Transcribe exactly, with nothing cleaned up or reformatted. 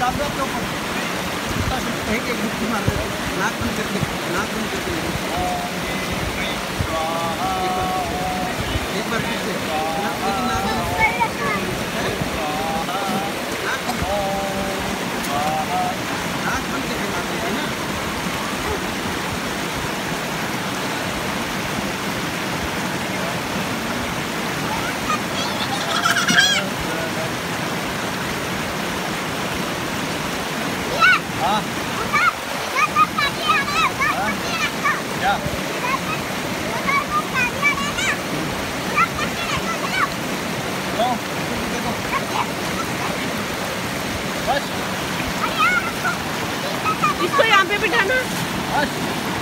डाल दो अपने ऊपर। एक एक मुट्ठी मार दो, नाक बंद करके, नाक बंद करके एक बार फिर से नाक, लेकिन नाक बंद नाक बंद करके मारते हैं ना। हाँ क्या इसको यहाँ पे बिठाना। बस